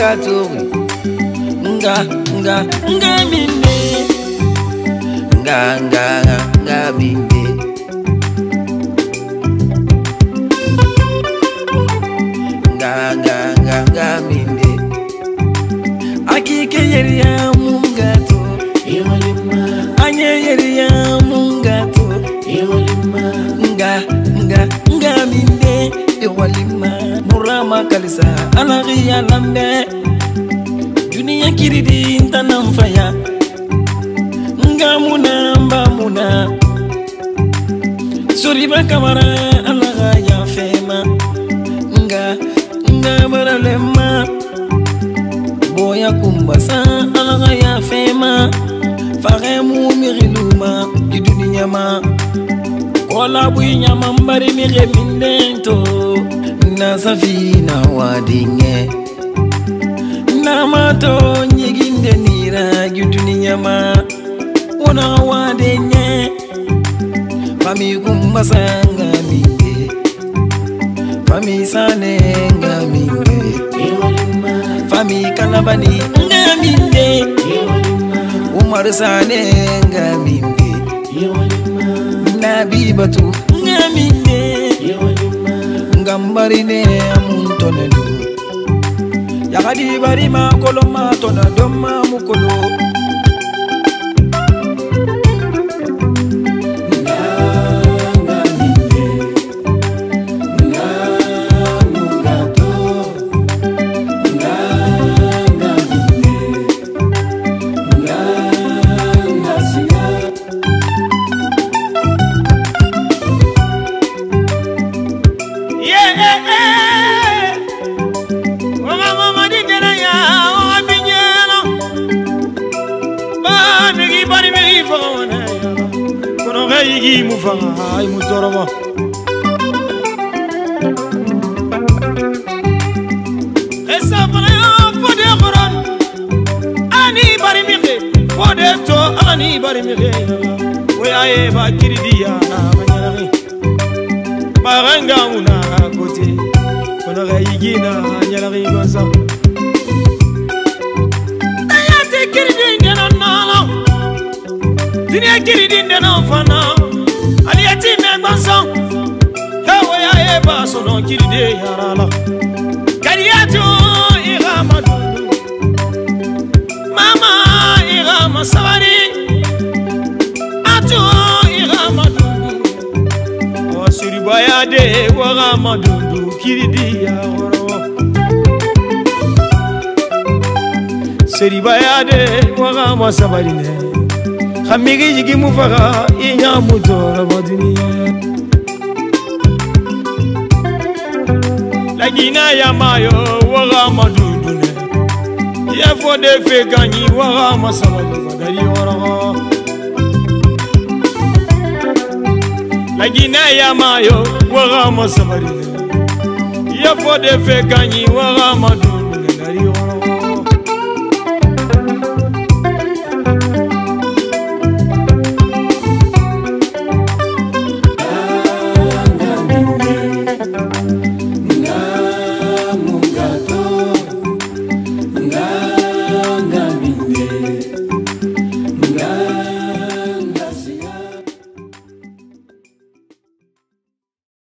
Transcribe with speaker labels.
Speaker 1: tori nga minde nga minde nga minde akike yeria mungato anye yeria mungato nga minde walima murama kalisa anariya lambe dunia kiridi ntanamfaya ngamuna mbamuna suriba kamara alaga ya fema nga baralema boya kumbasa alaga ya fema faremu miriluma di dunia ma kola buinya mambari miremindento na safina wadinge na mato nyiginde nira gutuni nyama ona wadenye fami kumbasanga minde fami sanenga minde fami kalabani ngaminde umar sanenga minde nabi batu ngaminde ngambarine amuntonelu yakadi barima koloma tona doma mukolo
Speaker 2: Yigi mufanga ay mutoroma esa fana fode qoran ani bari mike fode to ani bari mike we aye ba kiridiya na manyari baranga una kote kono yigi na nyari gosa ayate kiridi ndana nala dunia kiridi ndana fana aliyati megbanso yawo ya eba sono kiride yarala kariyatu igamadu mama igama sabari atu igamadu osuri bayade wagamadu kiridi yaroro seri bayade wagama sabari ne Khamigi jigi mufaga inya mudora baduniya Lagina ya mayo waga madudune Ya fode fe ganyi waga masabali badari waraga Lagina ya mayo waga masabali Ya fode fe ganyi waga madu